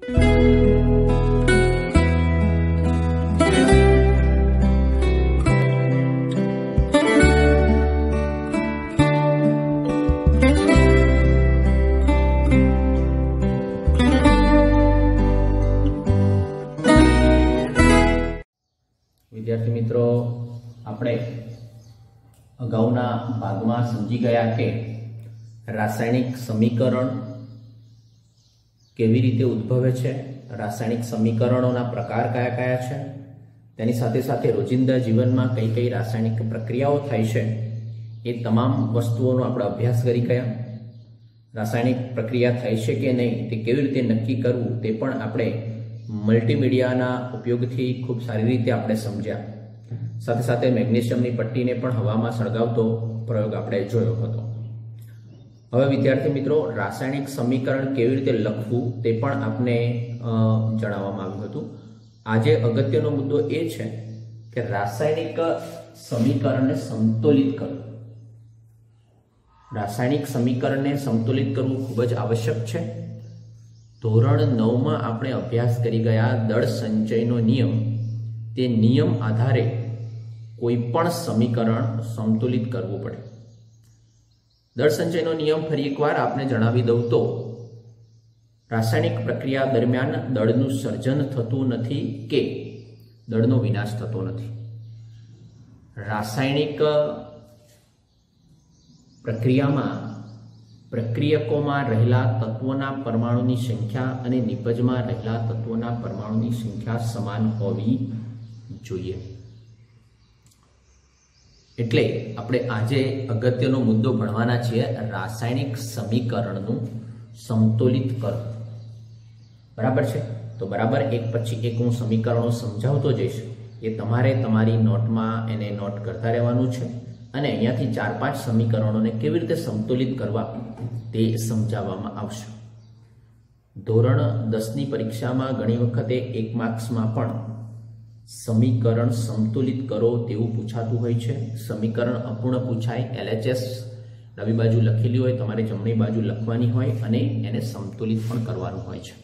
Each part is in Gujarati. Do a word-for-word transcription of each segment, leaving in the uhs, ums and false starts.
विद्यार्थी मित्रों, આપણે અગાઉના ભાગમાં સમજી ગયા કે રાસાયણિક સમીકરણ કેવી રીતે ઉદ્ભવે છે, રાસાયણિક સમીકરણોના પ્રકાર કયા કયા છે, તેની સાથે સાથે રોજિંદા જીવનમાં કઈ કઈ રાસાયણિક પ્રક્રિયાઓ થાય છે એ તમામ વસ્તુઓનો આપણે અભ્યાસ કરી ગયા. રાસાયણિક પ્રક્રિયા થાય છે કે નહીં તે કેવી રીતે નક્કી કરવું તે પણ આપણે મલ્ટીમીડિયાના ઉપયોગથી ખૂબ સારી રીતે આપણે સમજ્યા. સાથે સાથે મેગ્નેશિયમની પટ્ટીને પણ હવામાં સળગાવતો પ્રયોગ આપણે જોયો હતો. હવે વિદ્યાર્થી મિત્રો, રાસાયણિક સમીકરણ કેવી રીતે લખવું તે પણ આપને જણાવવામાં આવ્યું હતું. આજે અગત્યનો મુદ્દો એ છે કે રાસાયણિક સમીકરણને સમતોલિત કરવું. રાસાયણિક સમીકરણને સમતોલિત કરવું ખૂબ જ આવશ્યક છે. ધોરણ નવમાં આપણે અભ્યાસ કરી ગયા દળ સંચયનો નિયમ, તે નિયમ આધારે કોઈ પણ સમીકરણ સમતુલિત કરવું પડે. દળ સંચયનો નિયમ ફરી એકવાર આપને જણાવી દઉં તો, રાસાયણિક પ્રક્રિયા દરમિયાન દળનું સર્જન થતું નથી કે દળનો વિનાશ થતો નથી. રાસાયણિક પ્રક્રિયામાં પ્રક્રિયકોમાં રહેલા તત્વોના પરમાણુની સંખ્યા અને નિપજમાં રહેલા તત્વોના પરમાણુની સંખ્યા સમાન હોવી જોઈએ. એટલે આપણે આજે અગત્યનો મુદ્દો ભણવાના છીએ રાસાયણિક સમીકરણનું સમતોલિત કરવું. બરાબર છે? તો બરાબર એક પછી એક હું સમીકરણો સમજાવતો જઈશ. એ તમારે તમારી નોટમાં એને નોટ કરતા રહેવાનું છે અને અહીંયાથી ચાર પાંચ સમીકરણોને કેવી રીતે સમતોલિત કરવા તે સમજાવવામાં આવશે. ધોરણ દસની પરીક્ષામાં ઘણી વખતે એક માર્ક્સમાં પણ સમીકરણ સમતુલિત કરો તેવું પૂછાતું હોય છે. સમીકરણ અપૂર્ણ પૂછાય, એલએચએસ ડાબી બાજુ લખેલી હોય, તમારે જમણી બાજુ લખવાની હોય અને એને સમતુલિત પણ કરવાનું હોય છે.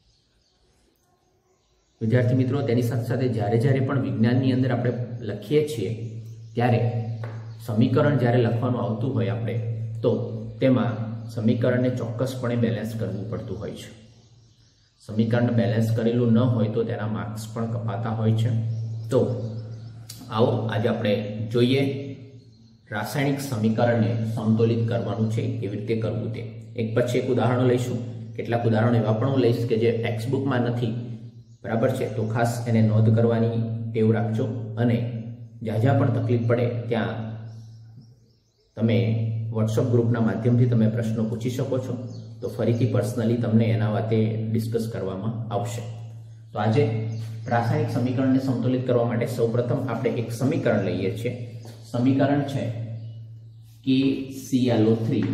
વિદ્યાર્થી મિત્રો, તેની સાથે સાથે જ્યારે જ્યારે પણ વિજ્ઞાનની અંદર આપણે લખીએ છીએ ત્યારે સમીકરણ જ્યારે લખવાનું આવતું હોય આપણે, તો તેમાં સમીકરણને ચોક્કસપણે બેલેન્સ કરવું પડતું હોય છે. સમીકરણ બેલેન્સ કરેલું ન હોય તો તેના માર્ક્સ પણ કપાતા હોય છે. તો આવો આજે આપણે જોઈએ રાસાયણિક સમીકરણને સમતોલિત કરવાનું છે, કેવી રીતે કરવું તે. એક પછી એક ઉદાહરણો લઈશું. કેટલાક ઉદાહરણો એવા પણ હું લઈશ કે જે ટેક્સ્ટ બુકમાં નથી. બરાબર છે? તો ખાસ એને નોંધ કરવાની ટેવ રાખજો અને જ્યાં જ્યાં પણ તકલીફ પડે ત્યાં તમે વોટ્સઅપ ગ્રુપના માધ્યમથી તમે પ્રશ્નો પૂછી શકો છો. તો ફરીથી પર્સનલી તમને એના વાતે ડિસ્કસ કરવામાં આવશે. તો આજે રાસાયણિક સમીકરણને સંતુલિત કરવા માટે સૌપ્રથમ આપણે એક સમીકરણ લઈએ છીએ. સમીકરણ છે K C L O three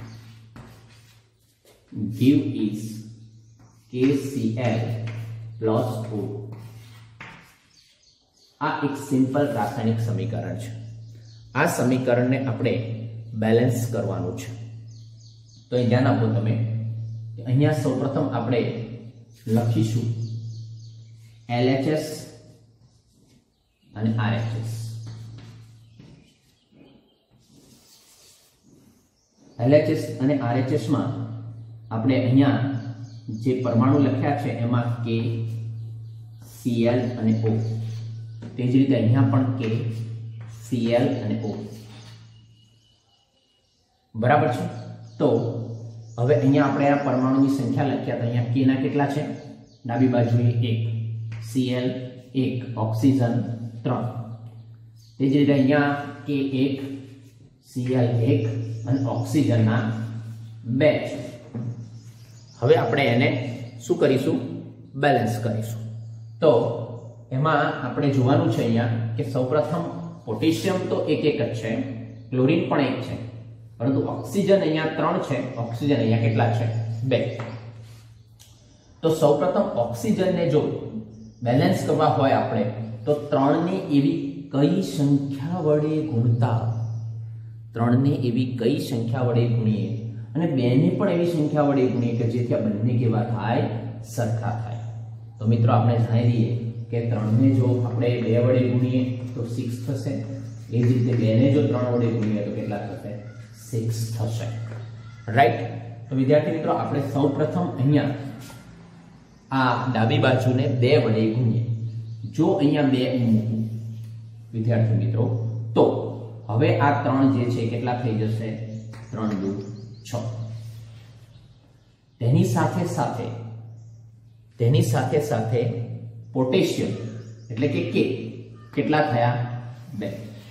give is K C L plus O. આ એક સિમ્પલ રાસાયણિક સમીકરણ છે. આ સમીકરણને આપણે બેલેન્સ કરવાનું છે. તો અહીં ધ્યાન આપો તમે. અહીંયા સૌપ્રથમ આપણે લખીશું એલ એચ એસ અને R H S. L H S અને આર એચ એસ માં આપણે અહીંયા જે પરમાણુ લખ્યા છે એમાં કે સી એલ અને O. તે જ રીતે અહીંયા પણ કે સી એલ અને O. બરાબર છે? તો હવે અહીંયા આપણે આ પરમાણુની સંખ્યા લખ્યા. તો અહીંયા કે ના કેટલા છે? ડાબી બાજુએ એક, સી એલ એક, ઓક્સિજન ત્રણ. તે જ રીતે અહીંયા કે એક, સી એલ એક અને ઓક્સિજનના બે છે. હવે આપણે એને શું કરીશું? બેલેન્સ કરીશું. તો એમાં આપણે જોવાનું છે અહીંયા કે સૌપ્રથમ પોટેશિયમ તો એક એક જ છે, ક્લોરીન પણ એક છે, પરંતુ ઓક્સિજન અહીંયા ત્રણ છે, ઓક્સિજન અહીંયા કેટલા છે? બે. તો સૌપ્રથમ ઓક્સિજનને જો બેલેન્સ કરવા હોય આપણે તો ત્રણ ની એવી કઈ સંખ્યા વડે ગુણતા ત્રણ ને એવી કઈ સંખ્યા વડે ગુણીએ અને બે ને પણ એવી સંખ્યા વડે ગુણીએ કે જેથી આ બંને કેવા થાય? સરખા થાય. તો મિત્રો આપણે જાણી લઈએ કે ત્રણને જો આપણે બે વડે ગુણીએ તો સિક્સ થશે, એ જ રીતે બે ને જો ત્રણ વડે ગુણીએ તો કેટલા થશે? સિક્સ થશે. રાઈટ. તો વિદ્યાર્થી મિત્રો આપણે સૌપ્રથમ અહીંયા આ ડાબી બાજુને બે વડે ગુણીએ. જો અહીંયા બે મૂકું વિદ્યાર્થી મિત્રો તો હવે આ ત્રણ જે છે કેટલા થઈ જશે? ત્રણ દુ છ. તેની સાથે સાથે તેની સાથે સાથે પોટેશિયમ એટલે કે કે કેટલા થયા? બે.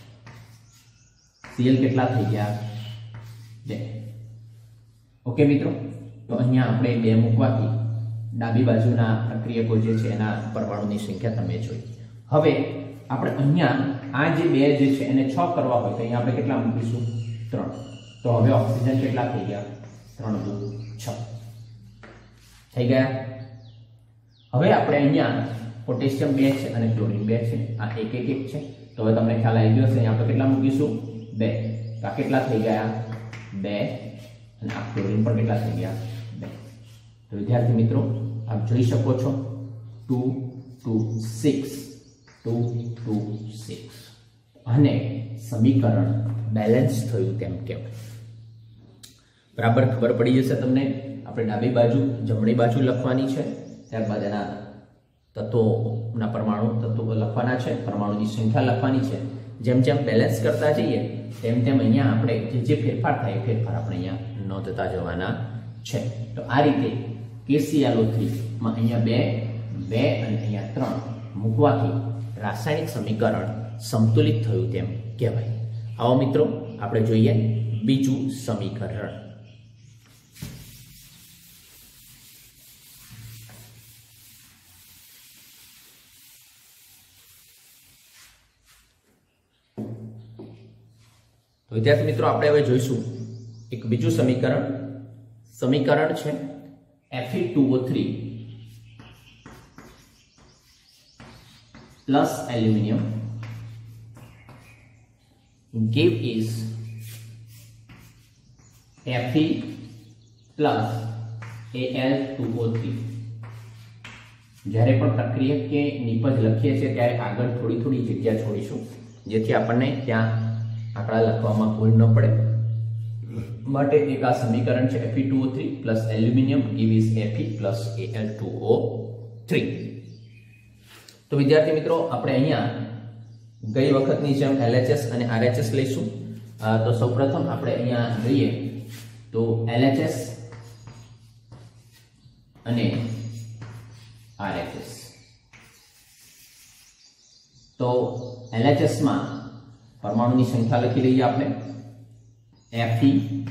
સીએલ કેટલા થઈ ગયા? બે. ઓકે મિત્રો, તો અહીંયા આપણે બે મૂકવાથી ડાબી બાજુના પ્રક્રિયકો જે છે એના પરમાણુની સંખ્યા તમે જોઈ. હવે આપણે અહીંયા આ જે બે જે છે એને છ કરવા હોય તો અહીંયા આપણે કેટલા મૂકીશું? ત્રણ. તો હવે ઓક્સિજન કેટલા થઈ ગયા? ત્રણ દુ છ થઈ ગયા. હવે આપણે અહીંયા પોટેશિયમ બે છે અને ક્લોરીન બે છે, આ એક એક એક છે. તો હવે તમને ખ્યાલ આવી ગયો હશે અહીંયા આપણે કેટલા મૂકીશું? બે. તો આ કેટલા થઈ ગયા? બે. અને આ ક્લોરીન પણ કેટલા થઈ ગયા? બે. તો વિદ્યાર્થી મિત્રો આપ જોઈ શકો છો two two six two two six અને સમીકરણ બેલેન્સ થયું તેમ કહેવાય. બરાબર ખબર પડી જશે તમને. આપણે ડાબી બાજુ જમણી બાજુ લખવાની છે, ત્યારબાદ એના તત્વોના પરમાણુ તત્વો લખવાના છે, પરમાણુની સંખ્યા લખવાની છે. જેમ જેમ બેલેન્સ કરતા જઈએ તેમ તેમ અહીંયા આપણે જે જે ફેરફાર થાય એ ફેરફાર આપણે અહીંયા નોંધતા જવાના છે. તો આ રીતે કે સી એલ ઓ થ્રી માં અહીંયા બે બે અને અહીંયા ત્રણ મૂકવાથી રાસાયણિક સમીકરણ સંતુલિત થયું તેમ કહેવાય. આવો મિત્રો આપણે જોઈએ બીજું સમીકરણ. તો વિદ્યાર્થી મિત્રો આપણે હવે જોઈશું એક બીજું સમીકરણ. સમીકરણ છે F E two O three plus aluminium give is Fe plus A L two O three. જ્યારે પણ પ્રક્રિયક કે નિપજ લખીએ છીએ ત્યારે આગળ થોડી થોડી જગ્યા છોડીશું જેથી આપણને ત્યાં આંકડા લખવામાં ભૂલ ન પડે. માટે એક આ સમીકરણ છે Fe two O three plus aluminium give is Fe plus A L two O three. તો વિદ્યાર્થી મિત્રો આપણે અહીંયા ગઈ વખતની જેમ એલ એચ એસ અને આર એચ એસ લઈશું. તો સૌપ્રથમ આપણે અહીંયા જોઈએ તો એલ એચ એસ અને આર એચ એસ. તો એલ એચ એસ માં પરમાણુની સંખ્યા લખી લઈએ આપણે Fe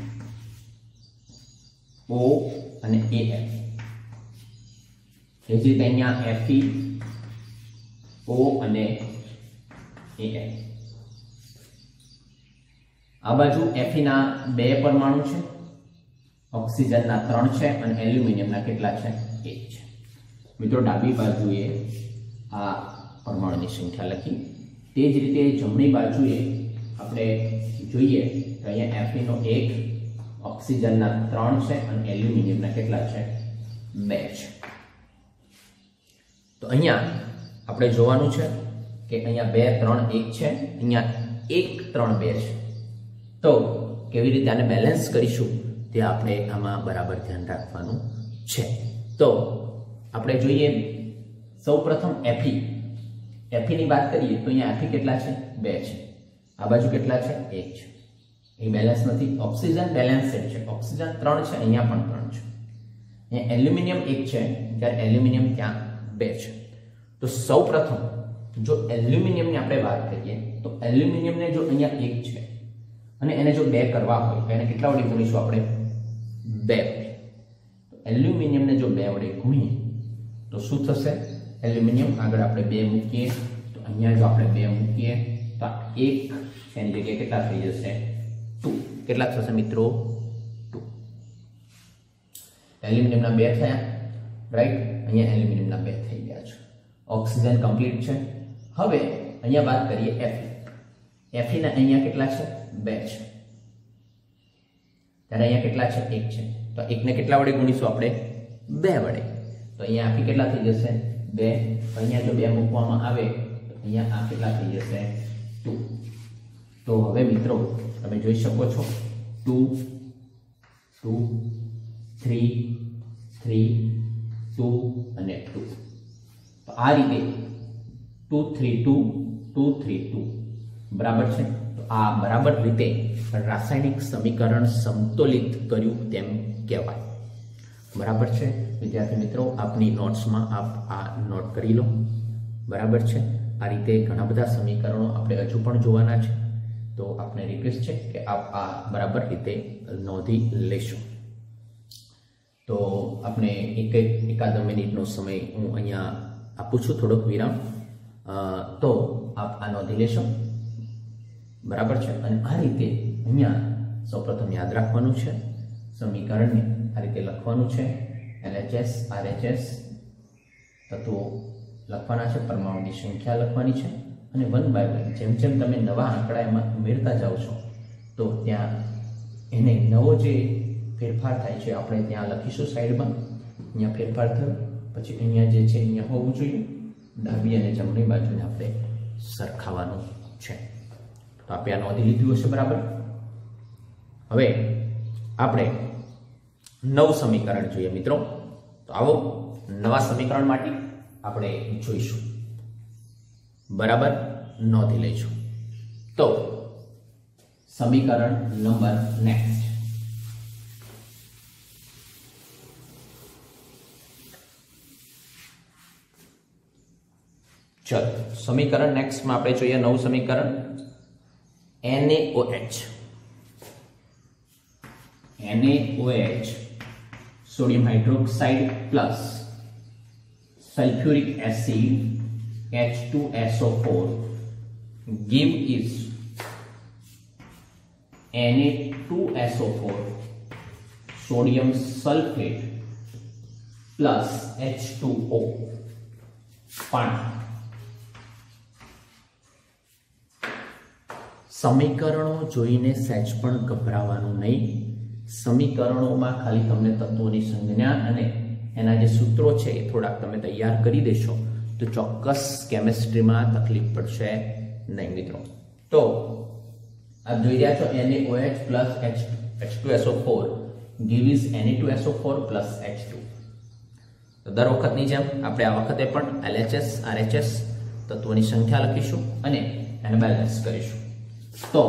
O અને A L. એ જ રીતે અહીંયા Fe O અને A L. આ બાજુ Fe ના બે પરમાણુ છે, ઓક્સિજનના ત્રણ છે અને એલ્યુમિનિયમના કેટલા છે? એક છે. મિત્રો ડાબી બાજુએ આ પરમાણુની સંખ્યા લખી. તે જ રીતે જમણી બાજુએ આપણે જોઈએ તો અહીંયા Fe નો એક, ઓક્સિજનના ત્રણ છે અને એલ્યુમિનિયમના કેટલા છે? બે છે. તો અહીંયા આપણે જોવાનું છે કે અહીંયા બે ત્રણ એક છે, અહીંયા એક ત્રણ બે છે. તો કેવી રીતે આને બેલેન્સ કરીશું તે આપણે આમાં બરાબર ધ્યાન રાખવાનું છે. તો આપણે જોઈએ સૌપ્રથમ Fe. Fe ની વાત કરીએ તો અહીંયા Fe કેટલા છે? બે છે. આ બાજુ કેટલા છે? એક છે. એ બેલેન્સ નથી. ઓક્સિજન બેલેન્સેડ છે, ઓક્સિજન ત્રણ છે, અહીંયા પણ ત્રણ છે. અહીંયા એલ્યુમિનિયમ એક છે જ્યારે એલ્યુમિનિયમ ત્યાં બે છે. તો સૌપ્રથમ જો એલ્યુમિનિયમની આપણે વાત કરીએ તો એલ્યુમિનિયમને જો અહીંયા એક છે અને એને જો બે કરવા હોય તો એને કેટલા વડે ગુણીશું આપણે? બે વડે. તો એલ્યુમિનિયમને જો બે વડે ગુણીએ તો શું થશે? એલ્યુમિનિયમ આગળ આપણે બે મૂકીએ તો અહીંયા જો આપણે બે મૂકીએ તો એક એની જગ્યાએ કેટલા થઈ જશે? ટુ. કેટલા થશે મિત્રો? ટુ. એલ્યુમિનિયમના બે થયા, રાઈટ. અહીંયા એલ્યુમિનિયમના બે થઈ ગયા છે. ઓક્સિજન કમ્પ્લીટ છે. હવે અહીંયા વાત કરીએ Fe. Fe ના અહીંયા કેટલા છે? બે છે. ત્યારે અહીંયા કેટલા છે? એક છે. તો એકને કેટલા વડે ગુણીશું આપણે? બે વડે. તો અહીંયા આપી કેટલા થઈ જશે બે. અહીંયા જો બે મૂકવામાં આવે તો અહીંયા આ કેટલા થઈ જશે ટુ. તો હવે મિત્રો તમે જોઈ શકો છો two two three three two અને ટુ. તો આ રીતે two three two two three two બરાબર છે. તો આ બરાબર રીતે રાસાયણિક સમીકરણ સમતોલિત કર્યું તેમ કહેવાય. બરાબર છે વિદ્યાર્થી મિત્રો, આપની નોટ્સમાં આપ આ નોટ કરી લો. બરાબર છે. આ રીતે ઘણા બધા સમીકરણો આપણે હજુ પણ જોવાના છે. તો આપને રિક્વેસ્ટ છે કે આપ આ બરાબર રીતે નોંધી લેશો. તો આપણે એક એક એકાદ મિનિટનો સમય હું અહીંયા આપું છું, થોડોક વિરામ. તો આપ આ નોંધી લેશો. બરાબર છે. અને આ રીતે અહીંયા સૌપ્રથમ યાદ રાખવાનું છે, સમીકરણને આ રીતે લખવાનું છે. એલએચએસ આરએચએસ તત્વો લખવાના છે, પરમાણુની સંખ્યા લખવાની છે અને વન બાય વન જેમ જેમ તમે નવા આંકડા એમાં ઉમેરતા જાઓ છો તો ત્યાં એને નવો જે ફેરફાર થાય છે આપણે ત્યાં લખીશું સાઈડમાં. અહીંયા ફેરફાર થયો પછી અહીંયા જે છે અહીંયા હોવું જોઈએ. ડાબી અને જમણી બાજુને આપણે સરખાવવાનું છે. તો આપણે આ નોંધી લીધું હશે. બરાબર. હવે આપણે નવ સમીકરણ જોઈએ મિત્રો. તો આવો નવા સમીકરણ માટે આપણે જોઈશું. બરાબર, નોંધી લઈશું. તો સમીકરણ નંબર નેક્સ્ટ. ચલો સમીકરણ નેક્સ્ટમાં આપણે જોઈએ નવું સમીકરણ NaOH. NaOH sodium hydroxide plus sulfuric acid H two S O four give is Na two S O four sodium sulfate plus H two O પાણી. સમીકરણો જોઈને સહેજ પણ ગભરાવાનું નહીં. સમીકરણોમાં ખાલી તમને તત્વોની સંજ્ઞા અને એના જે સૂત્રો છે એ થોડાક તમે તૈયાર કરી દેશો તો ચોક્કસ કેમિસ્ટ્રીમાં તકલીફ પડશે નહીં મિત્રો. તો આપ જોઈ રહ્યા છો NaOH plus H two S O four gives Na two S O four plus H two. તો દર વખતની જેમ આપણે આ વખતે પણ L H S R H S તત્વોની સંખ્યા લખીશું અને એને બેલેન્સ કરીશું. તો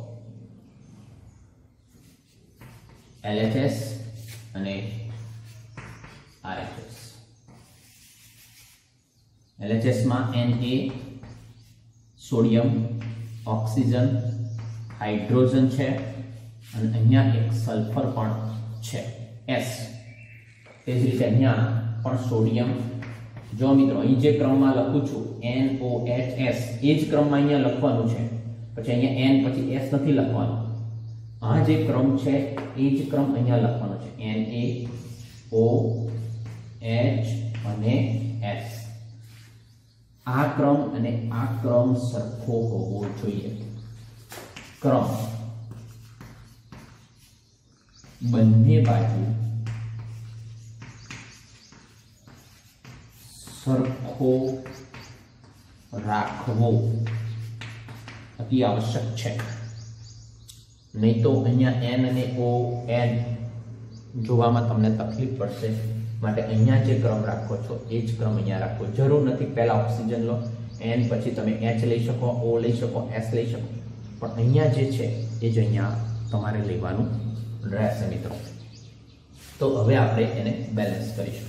L H S અને R H S. L H S માં Na સોડિયમ, ઓક્સિજન, હાઇડ્રોજન છે અને અહીંયા એક સલ્ફર પણ છે S. તે જ રીતે અહીંયા પણ સોડિયમ. જો મિત્રો અહીં જે ક્રમમાં લખું છું NaOH એ જ ક્રમમાં અહીંયા લખવાનું છે. પછી અહીંયા N પછી S નથી લખવાનું. આ જે ક્રમ છે એ જ ક્રમ અહીંયા લખવાનો છે NaOH અને S. આ ક્રમ અને આ ક્રમ સરખો હોવો જોઈએ. ક્રમ બંને બાજુ સરખો રાખવો અતિ આવશ્યક છે. નહીં તો અહીંયા N અને O N જોવામાં તમને તકલીફ પડશે. માટે અહીંયા જે ક્રમ રાખો છો એ જ ક્રમ અહીંયા રાખો. જરૂર નથી પહેલા ઓક્સિજન લો, N પછી તમે H લઈ શકો, O લઈ શકો, S લઈ શકો, પણ અહીંયા જે છે એ જ અહીંયા તમારે લેવાનું રહેશે મિત્રો. તો હવે આપણે એને બેલેન્સ કરીશું.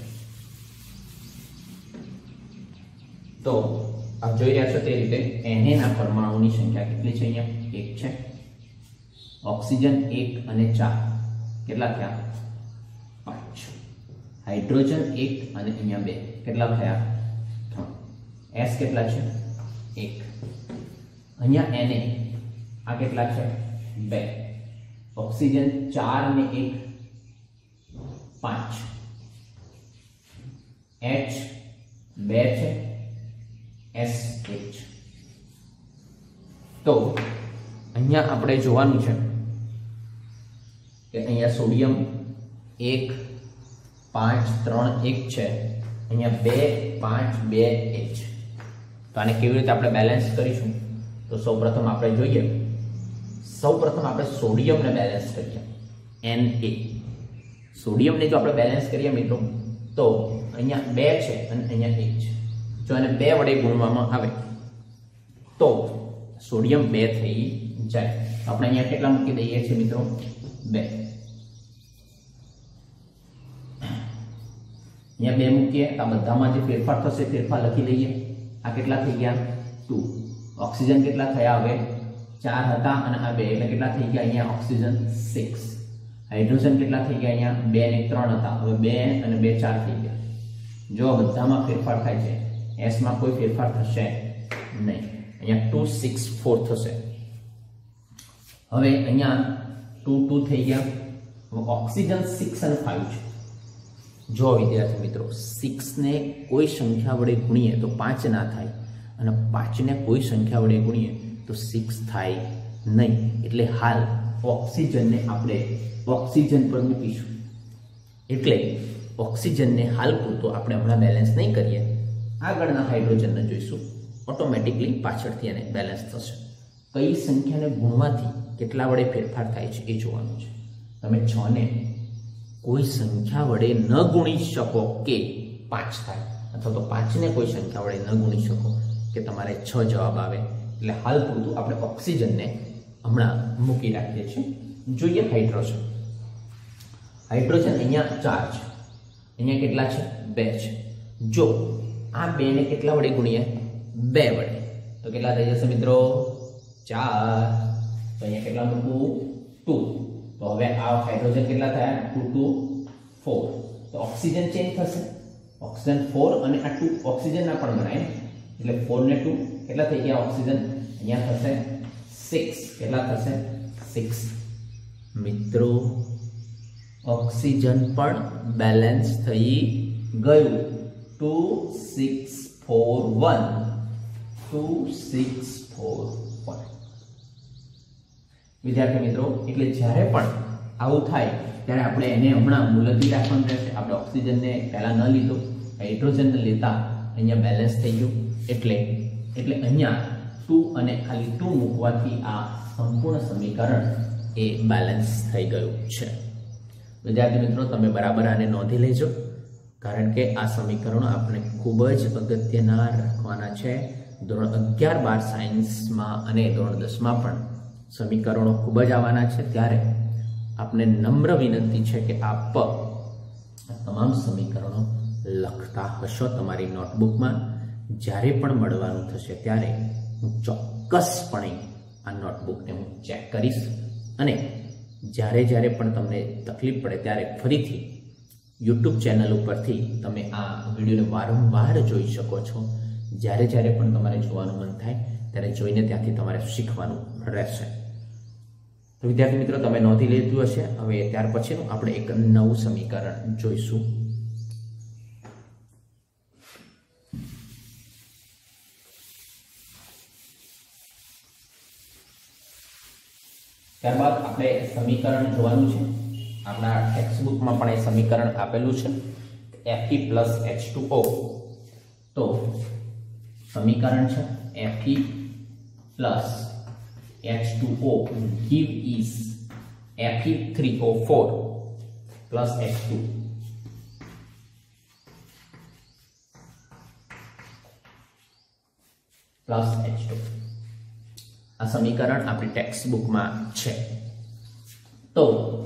તો આપ જોઈ રહ્યા છો તે રીતે Na ના પરમાણુની સંખ્યા કેટલી છે? અહીંયા એક છે. ઓક્સિજન એક અને ચાર કેટલા થયા? પાંચ. હાઇડ્રોજન એક અને અહીંયા બે કેટલા થયા? ત્રણ. S કેટલા છે? એક. અહીંયા Na આ કેટલા છે? બે. ઓક્સિજન ચાર અને એક પાંચ. H બે છે, S એક છે. તો અહીંયા આપણે જોવાનું છે કે અહીંયા સોડિયમ એક પાંચ ત્રણ એક છે અહીંયા બે પાંચ બે એચ. તો આને કેવી રીતે આપણે બેલેન્સ કરીશું? તો સૌપ્રથમ આપણે જોઈએ, સૌપ્રથમ આપણે સોડિયમને બેલેન્સ કરીએ. એન એ સોડિયમને જો આપણે બેલેન્સ કરીએ મિત્રો, તો અહીંયા બે છે અને અહીંયા એક છે. જો એને બે વડે ગુણવામાં આવે તો સોડિયમ બે થઈ જાય. આપણે અહીંયા કેટલા મૂકી દઈએ છીએ મિત્રો? બે. અહીંયા બે મૂકીએ, આ બધામાં જે ફેરફાર થશે ફેરફાર લખી લઈએ. આ કેટલા થઈ ગયા? ટુ. ઓક્સિજન કેટલા થયા? હવે ચાર હતા અને આ બે એટલે કેટલા થઈ ગયા? અહીંયા ઓક્સિજન સિક્સ. હાઇડ્રોજન કેટલા થઈ ગયા? અહીંયા બે ને ત્રણ હતા, હવે બે અને બે ચાર થઈ ગયા. જો બધામાં ફેરફાર થાય છે, એસ માં કોઈ ફેરફાર થશે નહીં. અહીંયા ટુ સિક્સ ફોર થશે. હવે અહીંયા ટુ ટુ થઈ ગયા. ઓક્સિજન સિક્સ અને ફાઈવ છે. જો વિદ્યાર્થી મિત્રો, સિક્સ ને કોઈ સંખ્યા વડે ગુણીએ તો પાંચ ના થાય અને પાંચ ને કોઈ સંખ્યા વડે ગુણીએ તો સિક્સ થાય નહીં. એટલે હાલ ઓક્સિજનને આપણે ઓક્સિજન પર મૂકીશું. એટલે ઓક્સિજનને હાલ પૂરતો આપણે હમણાં બેલેન્સ નહીં કરીએ, આગળના હાઇડ્રોજનને જોઈશું. ઓટોમેટિકલી પાછળથી એને બેલેન્સ થશે. કઈ સંખ્યાને ગુણવાથી કેટલા વડે ફેરફાર થાય છે એ જોવાનું છે. તમે છ ને કોઈ સંખ્યા વડે ન ગુણી શકો કે પાંચ થાય, અથવા તો પાંચને કોઈ સંખ્યા વડે ન ગુણી શકો કે તમારે છ જવાબ આવે. એટલે હાલ પૂરતું આપણે ઓક્સિજનને હમણાં મૂકી રાખીએ છીએ. જોઈએ હાઇડ્રોજન. હાઇડ્રોજન અહીંયા ચાર છે, અહીંયા કેટલા છે? બે છે. જો આ બે ને કેટલા વડે ગુણીએ? બે વડે, તો કેટલા થઈ જશે મિત્રો? ચાર. તો અહીંયા કેટલા મૂકવું? ટુ. તો હવે આ હાઇડ્રોજન કેટલા થયા? Two two four. તો ઓક્સિજન ચેન્જ થશે. ઓક્સિજન ફોર અને આ ટુ ઓક્સિજનના પણ ગણાય, એટલે ફોર ને ટુ કેટલા થઈ ગયા? ઓક્સિજન અહીંયા થશે સિક્સ. કેટલા થશે? સિક્સ. મિત્રો ઓક્સિજન પણ બેલેન્સ થઈ ગયું. Two six four one. Two six four one. વિદ્યાર્થી મિત્રો, એટલે જ્યારે પણ આવું થાય ત્યારે આપણે એને હમણાં મુલતવી રાખવાનું રહેશે. આપણે ઓક્સિજનને પહેલાં ન લીધો, હાઇડ્રોજનને લેતા અહીંયા બેલેન્સ થઈ ગયું. એટલે એટલે અહીંયા ટુ અને ખાલી ટુ મૂકવાથી આ સંપૂર્ણ સમીકરણ એ બેલેન્સ થઈ ગયું છે. વિદ્યાર્થી મિત્રો, તમે બરાબર આને નોંધી લેજો, કારણ કે આ સમીકરણો આપણે ખૂબ જ અગત્યના રાખવાના છે. ધોરણ અગિયાર બાર સાયન્સમાં અને ધોરણ દસમાં પણ સમીકરણો ખૂબ જ આવવાના છે. ત્યારે આપને નમ્ર વિનંતી છે કે આપ તમામ સમીકરણો લખતા હશો તમારી નોટબુકમાં. જ્યારે પણ મળવાનું થશે ત્યારે હું ચોક્કસપણે આ નોટબુકને હું ચેક કરીશ, અને જ્યારે જ્યારે પણ તમને તકલીફ પડે ત્યારે ફરીથી યુટ્યુબ ચેનલ ઉપરથી તમે આ વિડીયોને વારંવાર જોઈ શકો છો. જ્યારે જ્યારે પણ તમારે જોવાનું મન થાય ત્યારે જોઈને ત્યાંથી તમારે શીખવાનું રહેશે. તો વિદ્યાર્થી મિત્રો, તમે નોંધી લીધું હશે. હવે ત્યાર પછીનું આપણે એક નવું સમીકરણ જોઈશું. ત્યારબાદ આપણે સમીકરણ જોવાનું છે. આપણા ટેક્સ્ટબુકમાં પણ એ સમીકરણ આપેલું છે, Fe plus H two O. તો સમીકરણ છે Fe plus H two O give is Fe three O four plus H two. Plus H two. આ સમીકરણ આપણી ટેક્સ્ટ બુકમાં છે. તો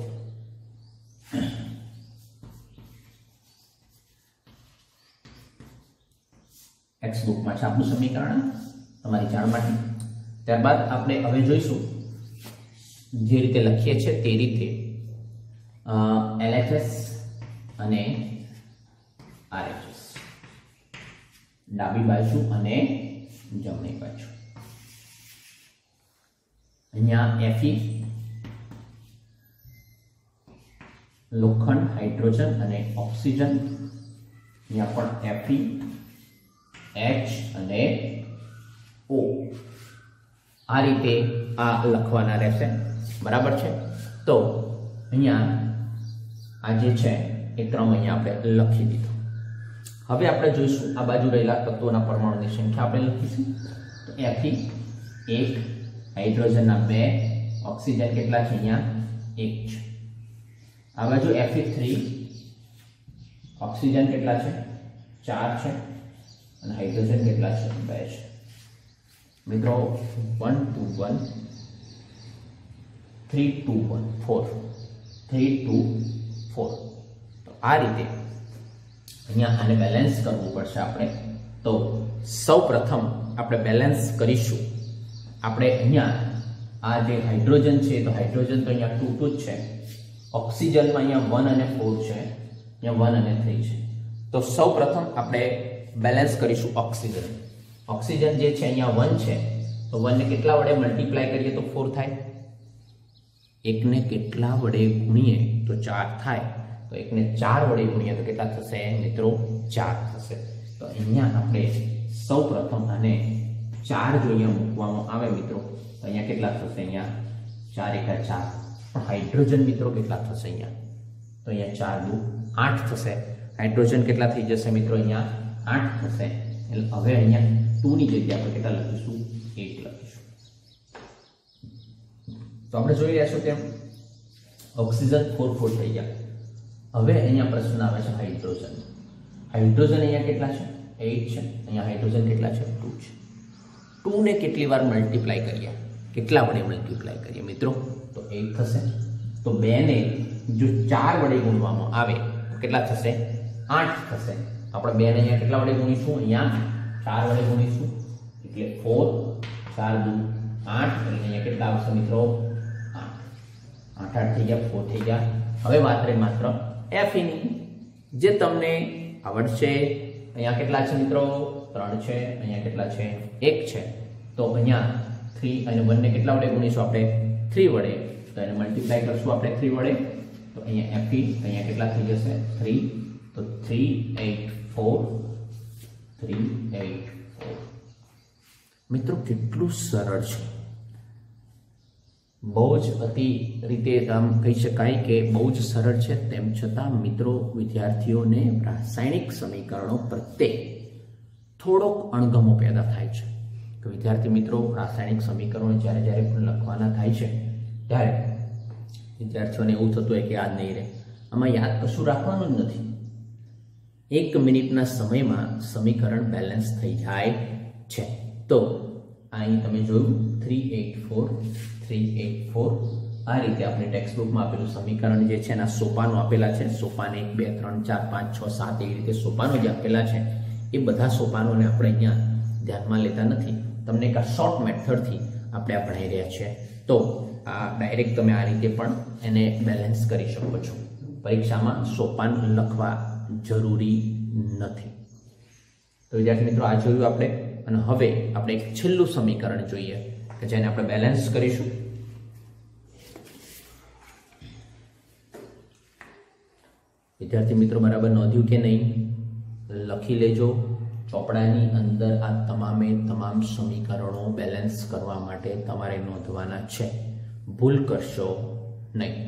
ટેક્સ્ટ બુકમાં છે આપણું સમીકરણ તમારી જાણ માટે. ત્યારબાદ આપણે હવે જોઈશું જે રીતે લખીએ છીએ તે રીતે એલએચએસ અને આરએચએસ, ડાબી બાજુ અને જમણી બાજુ. અહીંયા Fe લોખંડ, હાઇડ્રોજન અને ઓક્સિજન. અહીંયા પણ Fe, H અને O. આ રીતે આ લખવાના રહેશે. બરાબર છે. તો અહીંયા આ જે છે એ ક્રમ અહીંયા આપણે લખી દીધો. હવે આપણે જોઈશું આ બાજુ રહેલા તત્વોના પરમાણુની સંખ્યા આપણે લખીશું. તો એફી એક, હાઇડ્રોજનના બે, ઓક્સિજન કેટલા છે અહીંયા એક છે. આ બાજુ એફી થ્રી, ઓક્સિજન કેટલા છે ચાર છે અને હાઇડ્રોજન કેટલા છે બે છે. મિત્રો one two one, three two one four, three two four. તો આ રીતે અહીંયા આને બેલેન્સ કરવું પડશે આપણે. તો સૌ પ્રથમ આપણે બેલેન્સ કરીશું. આપણે અહીંયા આ જે હાઇડ્રોજન છે તો હાઇડ્રોજન તો અહીંયા ટુ ટુ જ છે, ઓક્સિજનમાં અહીંયા વન અને ફોર છે, અહીંયા વન અને થ્રી છે. તો સૌ પ્રથમ આપણે બેલેન્સ કરીશું ઓક્સિજન. ઓક્સિજન જે છે અહીંયા વન છે, તો વનને કેટલા વડે મલ્ટીપ્લાય કરીએ તો ફોર થાય, એકને કેટલા વડે ગુણીએ તો ચાર થાય, તો એકને ચાર વડે ગુણીએ તો કેટલા થશે મિત્રો ચાર થશે. તો અહીંયા આપણે સૌ પ્રથમ આને ચાર જો અહીંયા મૂકવામાં આવે મિત્રો તો અહીંયા કેટલા થશે, અહીંયા ચાર એકા ચાર. પણ હાઇડ્રોજન મિત્રો કેટલા થશે અહીંયા, તો અહીંયા ચાર દુ આઠ થશે. હાઇડ્રોજન કેટલા થઈ જશે મિત્રો અહીંયા આઠ થશે. એટલે હવે અહીંયા ટુ ની જગ્યાએ આપણે કેટલા લખીશું એક લખીશું. તો આપણે જોઈ રહ્યા છો તેમ ઓક્સિજન ફોર ફોર થઈ ગયા. હવે અહીંયા પ્રશ્ન આવે છે હાઇડ્રોજન. હાઇડ્રોજન અહીંયા કેટલા છે એટ છે, અહીંયા હાઇડ્રોજન કેટલા છે ટુ છે. ટુ ને કેટલી વાર મલ્ટીપ્લાય કરીએ, કેટલા વડે મલ્ટીપ્લાય કરીએ મિત્રો તો એટ થશે. તો બે ને જો ચાર વડે ગુણવામાં આવે તો કેટલા થશે આઠ થશે. આપણે બે ને અહીંયા કેટલા વડે ગુણીશું, અહીંયા ચાર વડે ગુણીશું એટલે ફોર, ચાર દુ આઠ, એટલે અહીંયા કેટલા આવશે મિત્રો આઠ. આઠ આઠ થઈ ગયા, ફોર થઈ ગયા. હવે વાત રહી માત્ર એફની જે તમને આવડશે. અહીંયા કેટલા છે મિત્રો ત્રણ છે, અહીંયા કેટલા છે એક છે. તો અહીંયા થ્રી અને વનને કેટલા વડે ગુણીશું આપણે થ્રી વડે, તો એને મલ્ટીપ્લાય કરશું આપણે થ્રી વડે. તો અહીંયા એફી અહીંયા કેટલા થઈ જશે થ્રી, તો three eight four, three eight four. મિત્રો કેટલું સરળ છે, બહુ જ અતિ રીતે આમ કહી શકાય કે બહુ જ સરળ છે. તેમ છતાં મિત્રો વિદ્યાર્થીઓને રાસાયણિક સમીકરણો પ્રત્યે થોડોક અણગમો પેદા થાય છે. તો વિદ્યાર્થી મિત્રો રાસાયણિક સમીકરણો જ્યારે જ્યારે પણ લખવાના થાય છે ત્યારે વિદ્યાર્થીઓને એવું થતું હોય કે યાદ નહીં રહે. આમાં યાદ કશું રાખવાનું જ નથી. એક મિનિટના સમયમાં સમીકરણ બેલેન્સ થઈ જાય છે. તો અહીં તમે જોયું three eight four, three eight four. આ રીતે આપણે ટેક્સ્ટબુકમાં આપેલું સમીકરણ જે છે એના સોપાનો આપેલા છે. સોપાન એક બે ત્રણ ચાર પાંચ છ સાત એવી રીતે સોપાનો જે આપેલા છે એ બધા સોપાનોને આપણે અહીંયા ધ્યાનમાં લેતા નથી. તમને એક શોર્ટ મેથડથી આપણે આ ભણાઈ રહ્યા છીએ. તો આ ડાયરેક્ટ તમે આ રીતે પણ એને બેલેન્સ કરી શકો છો. પરીક્ષામાં સોપાન લખવા જરૂરી નથી. તો વિદ્યાર્થી મિત્રો આ જોયું આપણે. અને હવે આપણે એક છેલ્લું સમીકરણ જોઈએ કે જેને આપણે બેલેન્સ કરીશું. વિદ્યાર્થી મિત્રો બરાબર નોંધ્યું કે નહીં? લખી લેજો ચોપડાની અંદર. આ તમામે તમામ સમીકરણો બેલેન્સ કરવા માટે તમારે નોંધવાના છે, ભૂલ કરશો નહીં.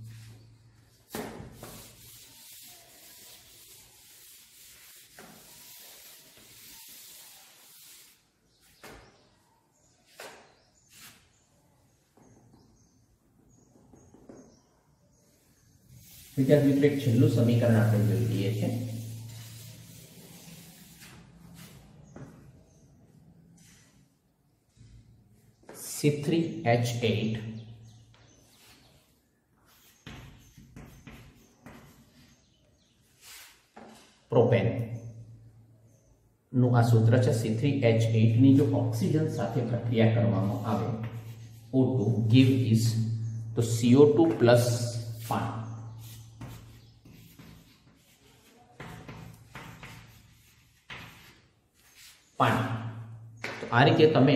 વિદ્યાર્થી મિત્રો એક છેલ્લું સમીકરણ આપણે જોઈ લઈએ છીએ. C three H eight propane નું આ સૂત્ર છે. સી થ્રી એચ એટ ની જો ઓક્સિજન સાથે પ્રક્રિયા કરવામાં આવે ઓ ટુ ગીવ ઇઝ તો સી ઓ ટુ પ્લસ પાણી. પાણી તો આ રીતે તમે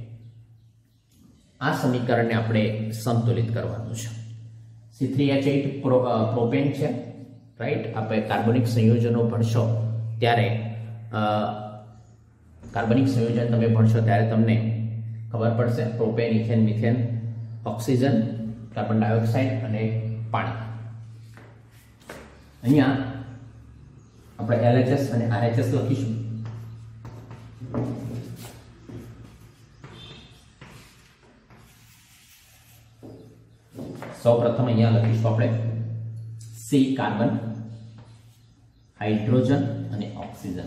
આ સમીકરણને આપણે સંતુલિત કરવાનું છે. C three H eight propane છે, રાઈટ. આપણે કાર્બનિક સંયોજનો ભણશો ત્યારે કાર્બનિક સંયોજન તમે ભણશો ત્યારે તમને ખબર પડશે. Propane, ethane, methane, oxygen, carbon dioxide અને પાણી. અહીંયા આપણે એલ એચ એસ અને આર એચ એસ લખીશું. સૌ પ્રથમ અહીંયા લખીશું આપણે સી કાર્બન, હાઇડ્રોજન અને ઓક્સિજન.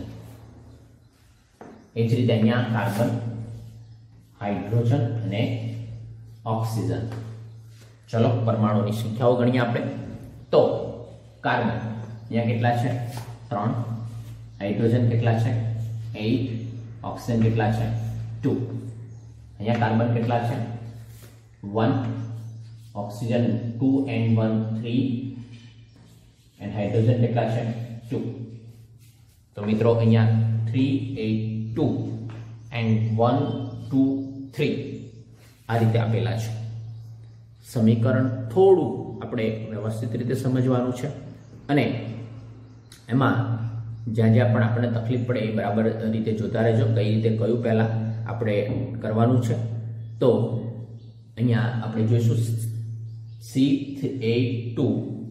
એ જ રીતે અહીંયા કાર્બન, હાઇડ્રોજન અને ઓક્સિજન. ચલો પરમાણુની સંખ્યાઓ ગણીએ આપણે. તો કાર્બન અહીંયા કેટલા છે? ત્રણ. હાઇડ્રોજન કેટલા છે? આઠ. ઓક્સિજન કેટલા છે? ટુ. અહીંયા કાર્બન કેટલા છે? One. Oxygen two and one three. And hydrogen કેટલા છે? ટુ. તો મિત્રો અહીંયા three eight two and one two three આ રીતે આપેલા છે. સમીકરણ થોડું આપણે વ્યવસ્થિત રીતે સમજવાનું છે અને એમાં જ્યાં જ્યાં પણ આપણને તકલીફ પડે એ બરાબર રીતે જોતા રહેજો. કઈ રીતે કયું પહેલાં આપણે કરવાનું છે. તો અહીંયા આપણે જોઈશું C eight two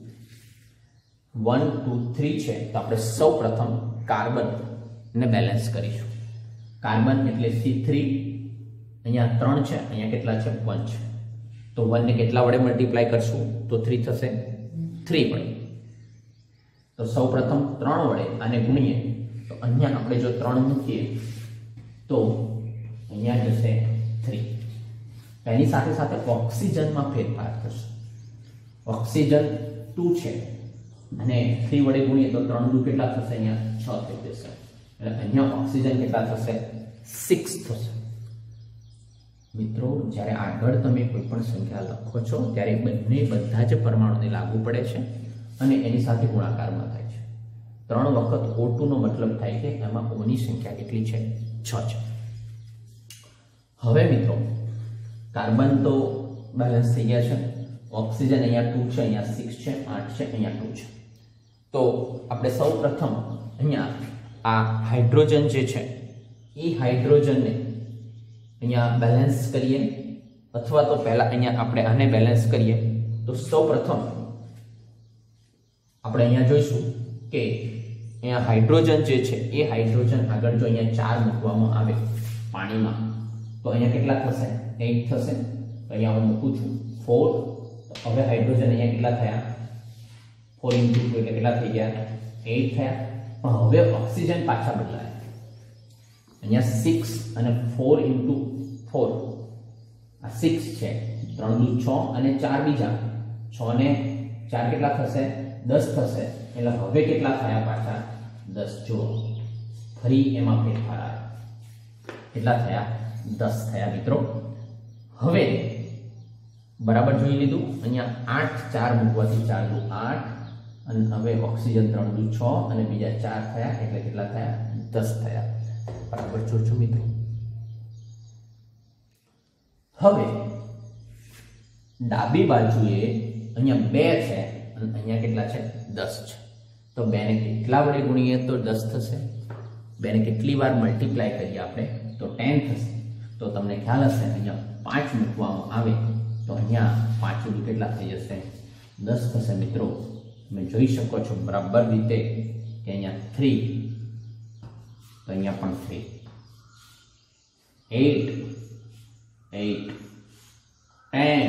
one two three છે. તો આપણે સૌ પ્રથમ કાર્બનને બેલેન્સ કરીશું. કાર્બન એટલે સી થ્રી, અહીંયા ત્રણ છે, અહીંયા કેટલા છે? વન છે. તો વન ને કેટલા વડે મલ્ટીપ્લાય કરશું તો થ્રી થશે? થ્રી વડે. તો સૌ પ્રથમ ત્રણ વડે આને ગુણીએ તો અહીંયા આપણે જો ત્રણ મૂકીએ તો અહીંયા જશે થ્રી. એની સાથે સાથે ઓક્સિજનમાં ફેરફાર થશે. ઓક્સિજન ટુ છે અને થ્રી વડે ગુણીએ તો ત્રણ દુ કેટલા થશે? અહીંયા છ થઈ જશે. એટલે અહીંયા ઓક્સિજન કેટલા થશે? સિક્સ થશે. મિત્રો જ્યારે આગળ તમે કોઈ પણ સંખ્યા લખો છો ત્યારે બંને બધા જ પરમાણુને લાગુ પડે છે અને એની સાથે ગુણાકારમાં થાય છે. ત્રણ વખત ઓ ટુ નો મતલબ થાય કે એમાં ઓની સંખ્યા કેટલી છે? છ છે. હવે મિત્રો કાર્બન તો બેલેન્સ થઈ ગયા છે. ઓક્સિજન અહીંયા ટુ છે, અહીંયા સિક્સ છે, આઠ છે, અહીંયા ટુ છે. તો આપણે સૌ પ્રથમ અહીંયા આ હાઇડ્રોજન જે છે એ હાઇડ્રોજનને અહીંયા બેલેન્સ કરીએ અથવા તો પહેલા અહીંયા આપણે આને બેલેન્સ કરીએ. તો સૌ પ્રથમ આપણે અહીંયા જોઈશું કે અહીંયા હાઇડ્રોજન જે છે એ હાઇડ્રોજન આગળ જો અહીંયા ચાર મૂકવામાં આવે પાણીમાં તો અહીંયા કેટલા થશે? એટ થશે. તો અહીંયા હું મૂકું છું ફોર. તો હવે હાઇડ્રોજન અહીંયા કેટલા થયા? ફોર ઇન્ટુ ટુ એટલે કેટલા થઈ ગયા? એટ થયા. પણ હવે ઓક્સિજન પાછા બદલાયા. અહીંયા સિક્સ અને ફોર ઇન્ટુ ફોર આ સિક્સ છે, ત્રણ દુ છ અને ચાર બીજા છ ને ચાર કેટલા થશે? દસ થશે. એટલે હવે કેટલા થયા પાછા? દસ. જુઓ ફરી એમાં ફેરફાર આવ્યો. કેટલા થયા? દસ થયા મિત્રો. હવે બરાબર જોઈ લીધું. અહીંયા આઠ ચાર મૂકવાથી ચાર દુ આઠ અને હવે ઓક્સિજન ત્રણ દુ છ અને બીજા ચાર થયા એટલે કેટલા થયા? દસ થયા. બરાબર જોજો મિત્રો. હવે ડાબી બાજુએ અહીંયા બે છે અને અહીંયા કેટલા છે? દસ છે. તો બે ને કેટલા વડે ગુણીએ તો દસ થશે? બે ને કેટલી વાર મલ્ટીપ્લાય કરીએ આપણે તો ટેન થશે. તો તમને ખ્યાલ હશે અહીંયા પાંચ મૂકવામાં આવે તો અહીંયા પાંચ દુ કેટલા થઈ જશે? દસ થશે મિત્રો. તમે જોઈ શકો છો બરાબર રીતે કે અહીંયા થ્રી તો અહીંયા પણ થ્રી. At at ten.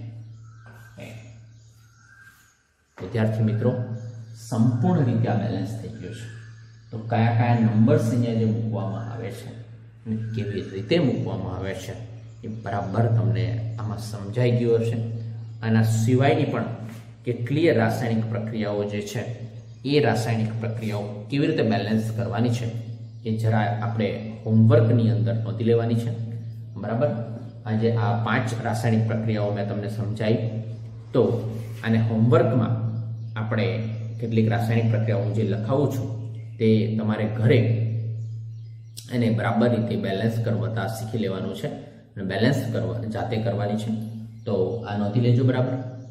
વિદ્યાર્થી મિત્રો સંપૂર્ણ રીતે આ બેલેન્સ થઈ ગયો છે. તો કયા કયા નંબર્સ અહીંયા જે મૂકવામાં આવે છે અને કેવી રીતે મૂકવામાં આવે છે એ બરાબર તમને આમાં સમજાઈ ગયું હશે. આના સિવાયની પણ કેટલીય રાસાયણિક પ્રક્રિયાઓ જે છે એ રાસાયણિક પ્રક્રિયાઓ કેવી રીતે બેલેન્સ કરવાની છે એ જરા આપણે હોમવર્કની અંદર નોંધી લેવાની છે. બરાબર. આજે આ પાંચ રાસાયણિક પ્રક્રિયાઓ મેં તમને સમજાવી. તો આને હોમવર્કમાં આપણે કેટલીક રાસાયણિક પ્રક્રિયાઓ જે લખાવું છું તે તમારે ઘરે એને બરાબર રીતે બેલેન્સ કરતા શીખી લેવાનું છે અને બેલેન્સ કરવા જાતે કરવાની છે. તો આ નોંધી લેજો બરાબર.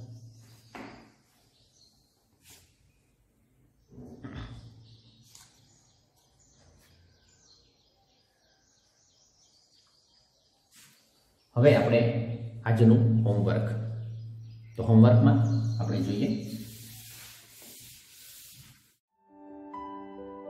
હવે આપણે આજનું હોમવર્ક. તો હોમવર્કમાં આપણે જોઈએ